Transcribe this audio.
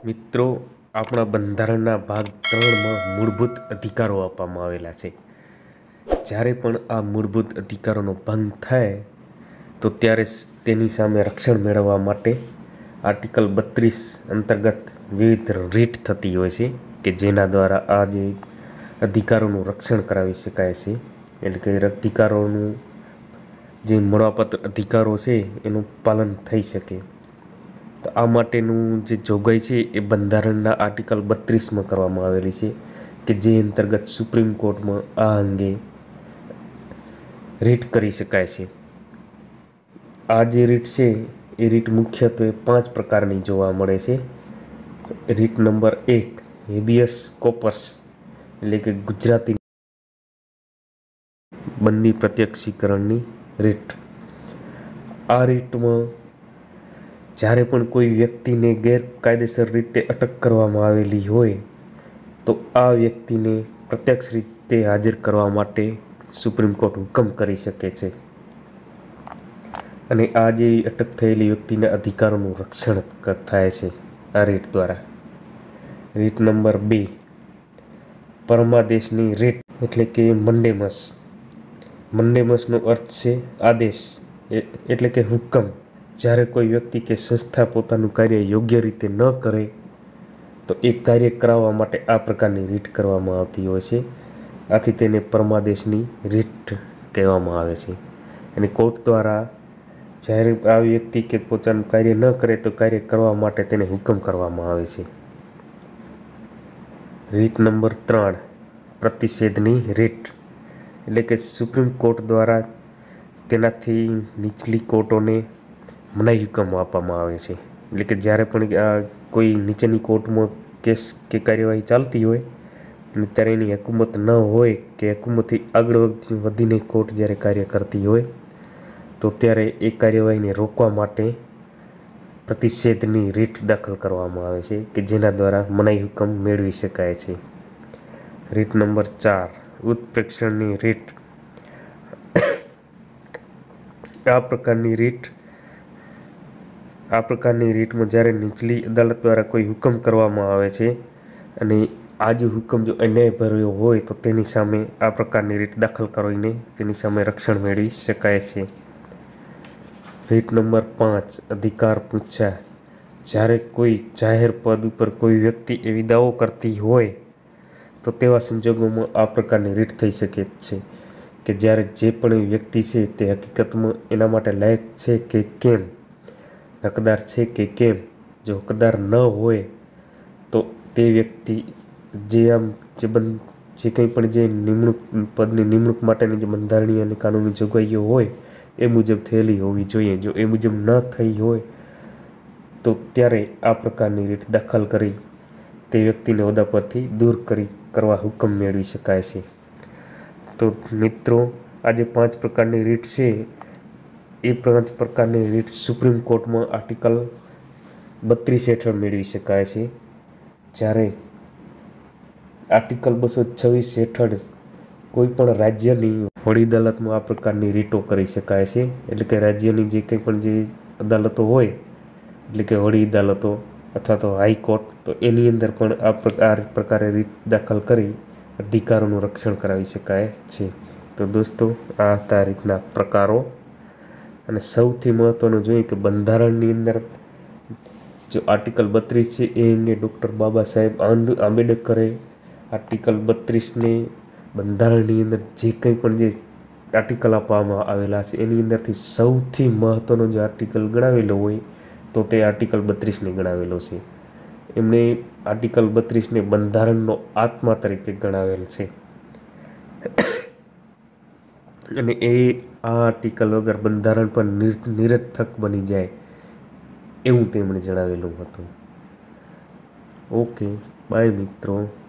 મિત્રો, આપણા બંધારણના ભાગ 3માં મૂળભૂત અધિકારો આપવામાં આવેલા છે. જ્યારે પણ આ મૂળભૂત અધિકારોનો ભંગ થાય તો ત્યારે તેની સામે રક્ષણ મેળવવા માટે આર્ટિકલ 32 અંતર્ગત વિવિધ રીટ થતી હોય છે કે જેના દ્વારા આ જે અધિકારોનું રક્ષણ કરાવી શકાય છે. એટલે કે અધિકારોનું જે મળવાપાત્ર અધિકારો છે એનું પાલન થઈ શકે. તો આ માટેનું જે જોગવાઈ છે એ બંધારણના આર્ટિકલ 32માં કરવામાં આવેલી છે કે જે અંતર્ગત સુપ્રીમ કોર્ટમાં આ અંગે રીટ કરી શકાય છે. આ જે રીટ છે એ રીટ મુખ્યત્વે 5 પ્રકારની જોવા મળે છે. રીટ નંબર 1 હેબિયસ કોર્પસ એટલે કે ગુજરાતી બંદી પ્રત્યક્ષીકરણની રીટ. આ રીટમાં જ્યારે પણ કોઈ વ્યક્તિને ગેરકાયદેસર રીતે અટક કરવામાં આવેલી હોય તો આ વ્યક્તિને પ્રત્યક્ષ રીતે હાજર કરવા માટે સુપ્રીમ કોર્ટ હુકમ કરી શકે છે અને આ જે અટક થયેલી વ્યક્તિના અધિકારોનું રક્ષણ થાય છે આ રીટ દ્વારા. રીટ નંબર 2 પરમાદેશની રીટ એટલે કે મંડેમસ. મંડેમસનો અર્થ છે આદેશ એટલે કે હુકમ. જ્યારે કોઈ વ્યક્તિ કે સંસ્થા પોતાનું કાર્ય યોગ્ય રીતે ન કરે તો એ કાર્ય કરાવવા માટે આ પ્રકારની રીટ કરવામાં આવતી હોય છે. આથી તેને પરમાદેશની રીટ કહેવામાં આવે છે. અને કોર્ટ દ્વારા જ્યારે આ વ્યક્તિ કે પોતાનું કાર્ય ન કરે તો કાર્ય કરવા માટે તેને હુકમ કરવામાં આવે છે. રીટ નંબર 3 પ્રતિષેધની રીટ એટલે કે સુપ્રીમ કોર્ટ દ્વારા તેનાથી નીચલી કોર્ટોને મનાઈ હુકમ આપવામાં આવે છે. એટલે કે જ્યારે પણ આ કોઈ નીચેની કોર્ટમાં કેસ કે કાર્યવાહી ચાલતી હોય અને ત્યારે એની હકુમત ન હોય કે હકુમતથી આગળ વધીને કોર્ટ જ્યારે કાર્ય કરતી હોય તો ત્યારે એ કાર્યવાહીને રોકવા માટે પ્રતિષેધની રીટ દાખલ કરવામાં આવે છે કે જેના દ્વારા મનાઈ હુકમ મેળવી શકાય છે. રીટ નંબર 4 ઉત્પ્રેક્ષણની રીટ. આ પ્રકારની રીટમાં જ્યારે નીચલી અદાલત દ્વારા કોઈ હુકમ કરવામાં આવે છે અને આ જે હુકમ જો અન્યાયભર્યો હોય તો તેની સામે આ પ્રકારની રીટ દાખલ કરીને તેની સામે રક્ષણ મેળવી શકાય છે. રીટ નંબર 5 અધિકાર પૂછા. જ્યારે કોઈ જાહેર પદ ઉપર કોઈ વ્યક્તિ એવી દાવો કરતી હોય તો તેવા સંજોગોમાં આ પ્રકારની રીટ થઈ શકે છે કે જ્યારે જે પણ વ્યક્તિ છે તે હકીકતમાં એના માટે લાયક છે કે કેમ, હકદાર છે કે કેમ. જો હકદાર ન હોય તો તે વ્યક્તિ જે કંઈ પણ જે પદની નિમણૂક માટેની જે બંધારણીય અને કાનૂની જોગવાઈઓ હોય એ મુજબ થયેલી હોવી જોઈએ. જો એ મુજબ ન થઈ હોય તો ત્યારે આ પ્રકારની રીટ દાખલ કરી તે વ્યક્તિને હોદ્દા પરથી દૂર કરવા હુકમ મેળવી શકાય છે. તો મિત્રો, આ જે 5 પ્રકારની રીટ છે એ 5 પ્રકારની રીટ સુપ્રીમ કોર્ટમાં આર્ટિકલ 32 હેઠળ મેળવી શકાય છે. જ્યારે આર્ટિકલ 226 હેઠળ કોઈ પણ રાજ્યની વડી અદાલતમાં આ પ્રકારની રીટો કરી શકાય છે. એટલે કે રાજ્યની જે કંઈ પણ જે અદાલતો હોય એટલે કે વડી અદાલતો અથવા તો હાઈકોર્ટ તો એની અંદર પણ આ પ્રકારે રીટ દાખલ કરી અધિકારોનું રક્ષણ કરાવી શકાય છે. તો દોસ્તો, આ હતા રીતના પ્રકારો. અને સૌથી મહત્ત્વનું જોઈએ કે બંધારણની અંદર જો આર્ટિકલ 32 છે એ અંગે ડૉક્ટર બાબા સાહેબ આંબેડકરે આર્ટિકલ 32ને બંધારણની અંદર જે કંઈ પણ જે આર્ટિકલ આપવામાં આવેલા છે એની અંદરથી સૌથી મહત્ત્વનો જે આર્ટિકલ ગણાવેલો હોય તો તે આર્ટિકલ 32ને ગણાવેલો છે. એમણે આર્ટિકલ 32ને બંધારણનો આત્મા તરીકે ગણાવેલ છે અને એ આ આર્ટિકલ વગર બંધારણ પર નિરર્થક બની જાય એવું તેમણે જણાવેલું હતું. ઓકે, બાય મિત્રો.